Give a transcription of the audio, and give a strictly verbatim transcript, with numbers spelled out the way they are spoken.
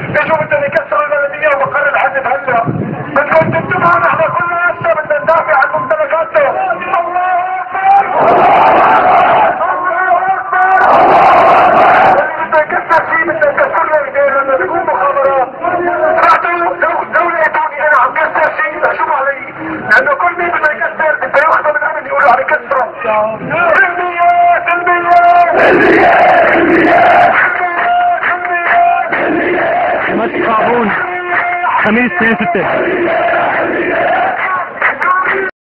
اجوا بدهم يكسروا البلديه ومقر الحزب هلا. بدكم تنتبهوا، نحن كلنا هسه بدنا ندافع عن ممتلكاتنا. الله اكبر الله اكبر. اللي بده يكسر شيء بدنا نكسر له ايديه لما بيكون مخابرات. سمعتوا؟ دولة ايطاليا انا عم كسر شيء شو علي؟ لانه كل مين بده يكسر بده يخدم الامن يقولوا عليه كسره. سلمية سلمية مسك صابون خميس اثنين ستة.